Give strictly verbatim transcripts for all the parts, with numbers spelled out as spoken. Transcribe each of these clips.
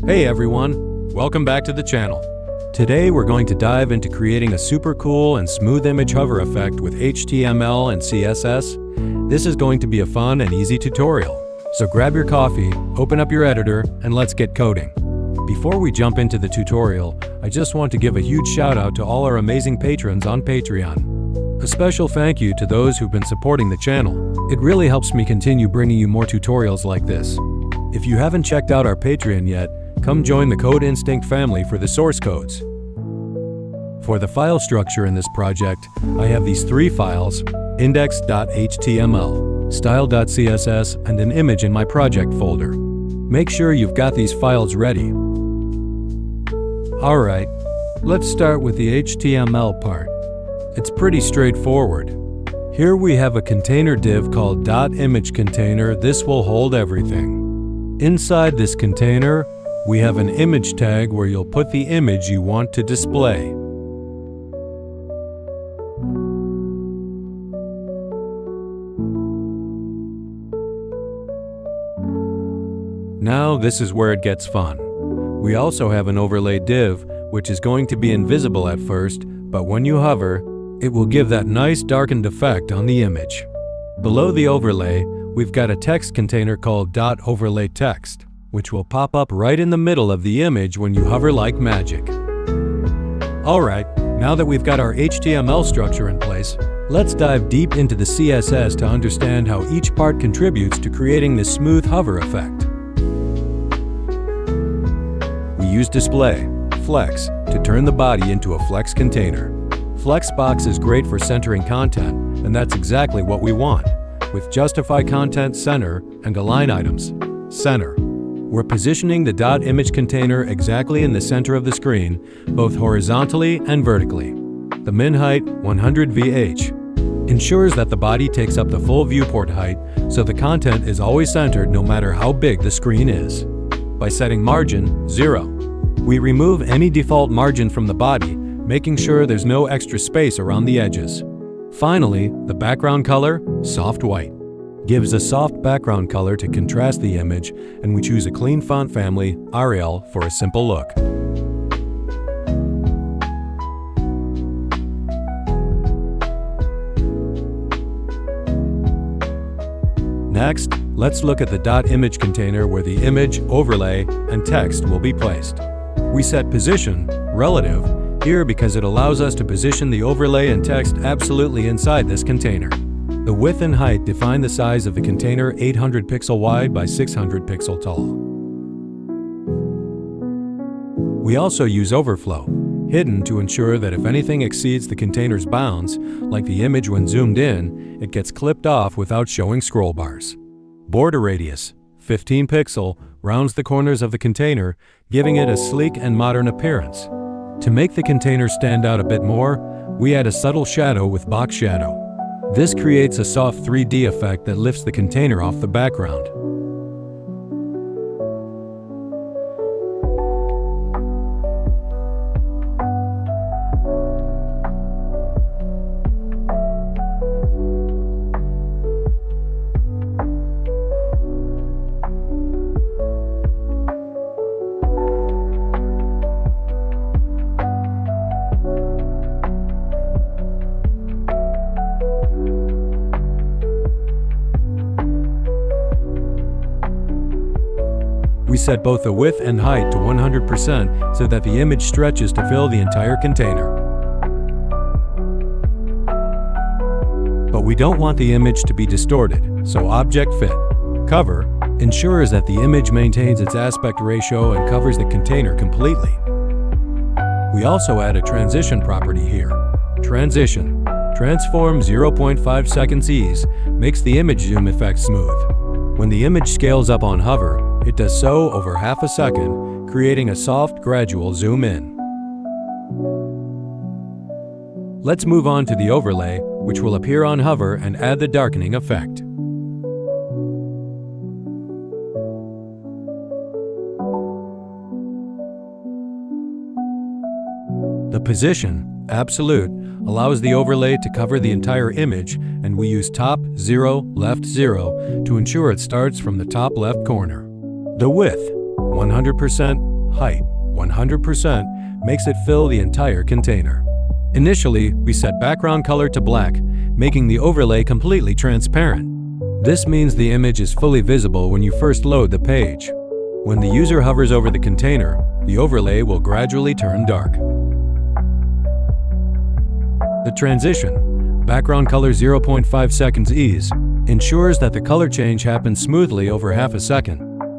Hey everyone, welcome back to the channel. Today we're going to dive into creating a super cool and smooth image hover effect with H T M L and C S S. This is going to be a fun and easy tutorial. So grab your coffee, open up your editor, and let's get coding. Before we jump into the tutorial, I just want to give a huge shout out to all our amazing patrons on Patreon. A special thank you to those who've been supporting the channel. It really helps me continue bringing you more tutorials like this. If you haven't checked out our Patreon yet, come join the Code Instinct family for the source codes. For the file structure in this project, I have these three files: index dot H T M L, style dot C S S, and an image in my project folder. Make sure you've got these files ready. Alright, let's start with the H T M L part. It's pretty straightforward. Here we have a container div called .imageContainer. This will hold everything. Inside this container, we have an image tag where you'll put the image you want to display. Now this is where it gets fun. We also have an overlay div, which is going to be invisible at first, but when you hover, it will give that nice darkened effect on the image. Below the overlay, we've got a text container called .overlayText, which will pop up right in the middle of the image when you hover like magic. Alright, now that we've got our H T M L structure in place, let's dive deep into the C S S to understand how each part contributes to creating this smooth hover effect. We use display, flex, to turn the body into a flex container. Flexbox is great for centering content, and that's exactly what we want, with justify content center and align items center. We're positioning the .imageContainer exactly in the center of the screen, both horizontally and vertically. The min height, one hundred V H, ensures that the body takes up the full viewport height, so the content is always centered no matter how big the screen is. By setting margin, zero, we remove any default margin from the body, making sure there's no extra space around the edges. Finally, the background color, soft white, gives a soft background color to contrast the image, and we choose a clean font family, Arial, for a simple look. Next, let's look at the .imageContainer where the image, overlay, and text will be placed. We set position, relative, here because it allows us to position the overlay and text absolutely inside this container. The width and height define the size of the container, eight hundred pixel wide by six hundred pixel tall. We also use overflow, hidden to ensure that if anything exceeds the container's bounds, like the image when zoomed in, it gets clipped off without showing scroll bars. Border radius, fifteen pixel, rounds the corners of the container, giving it a sleek and modern appearance. To make the container stand out a bit more, we add a subtle shadow with box shadow. This creates a soft three D effect that lifts the container off the background. We set both the width and height to one hundred percent so that the image stretches to fill the entire container. But we don't want the image to be distorted, so Object Fit, Cover, ensures that the image maintains its aspect ratio and covers the container completely. We also add a transition property here. Transition, Transform zero point five seconds ease, makes the image zoom effect smooth. When the image scales up on hover, it does so over half a second, creating a soft, gradual zoom in. Let's move on to the overlay, which will appear on hover and add the darkening effect. The position, absolute, allows the overlay to cover the entire image, and we use top, zero, left, zero to ensure it starts from the top left corner. The width, one hundred percent, height, one hundred percent, makes it fill the entire container. Initially, we set background color to black, making the overlay completely transparent. This means the image is fully visible when you first load the page. When the user hovers over the container, the overlay will gradually turn dark. The transition, background color zero point five seconds ease, ensures that the color change happens smoothly over half a second.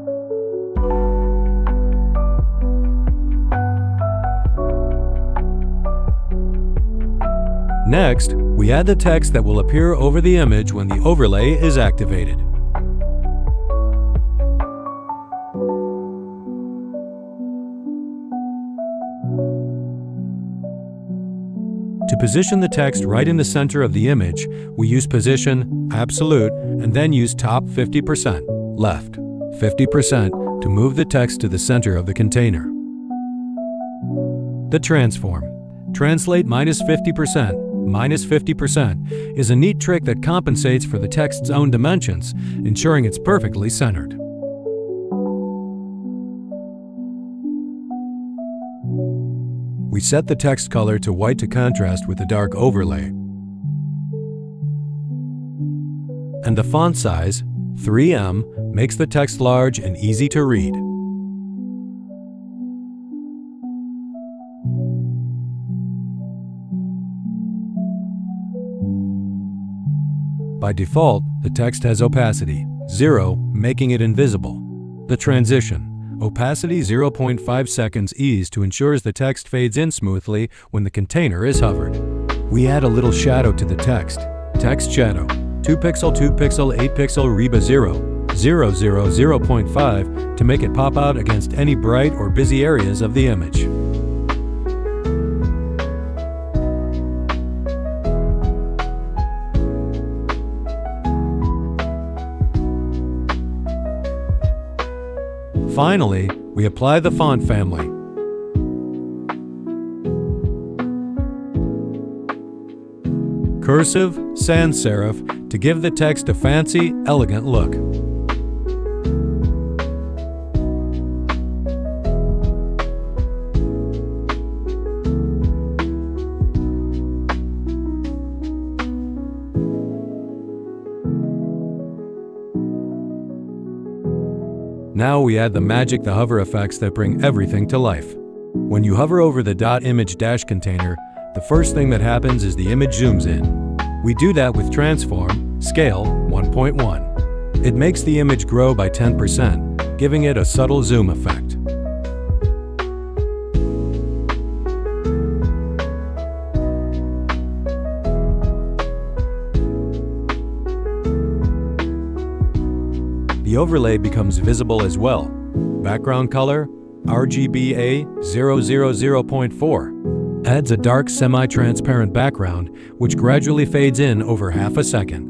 Next, we add the text that will appear over the image when the overlay is activated. To position the text right in the center of the image, we use position, absolute, and then use top fifty percent, left, fifty percent to move the text to the center of the container. The transform, translate minus fifty percent, minus fifty percent, is a neat trick that compensates for the text's own dimensions, ensuring it's perfectly centered. We set the text color to white to contrast with the dark overlay. And the font size, three M, makes the text large and easy to read. By default, the text has opacity, zero, making it invisible. The transition, opacity zero point five seconds ease to ensure the text fades in smoothly when the container is hovered. We add a little shadow to the text. Text shadow, two pixel, two pixel, eight pixel, Reba zero, zero, zero, zero point five to make it pop out against any bright or busy areas of the image. Finally, we apply the font family. Cursive, sans serif to give the text a fancy, elegant look. Now we add the magic, the hover effects that bring everything to life. When you hover over the .image dash container, the first thing that happens is the image zooms in. We do that with transform, scale, one point one. It makes the image grow by ten percent, giving it a subtle zoom effect. The overlay becomes visible as well. Background color, R G B A zero zero zero point four, adds a dark semi-transparent background which gradually fades in over half a second.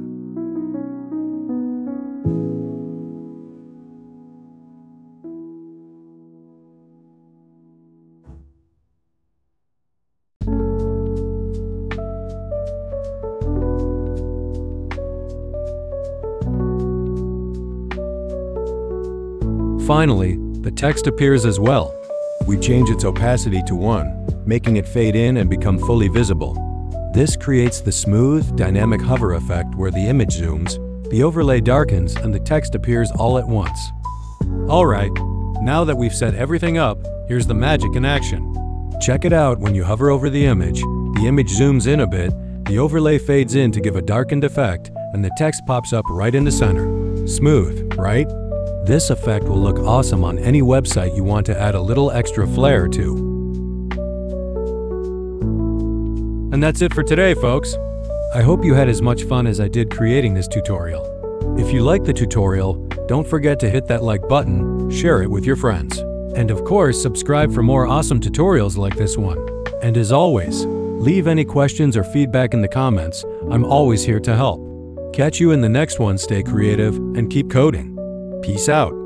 Finally, the text appears as well. We change its opacity to one, making it fade in and become fully visible. This creates the smooth, dynamic hover effect where the image zooms, the overlay darkens, and the text appears all at once. Alright, now that we've set everything up, here's the magic in action. Check it out. When you hover over the image, the image zooms in a bit, the overlay fades in to give a darkened effect, and the text pops up right in the center. Smooth, right? This effect will look awesome on any website you want to add a little extra flair to. And that's it for today, folks. I hope you had as much fun as I did creating this tutorial. If you liked the tutorial, don't forget to hit that like button, share it with your friends, and of course, subscribe for more awesome tutorials like this one. And as always, leave any questions or feedback in the comments. I'm always here to help. Catch you in the next one. Stay creative and keep coding. Peace out.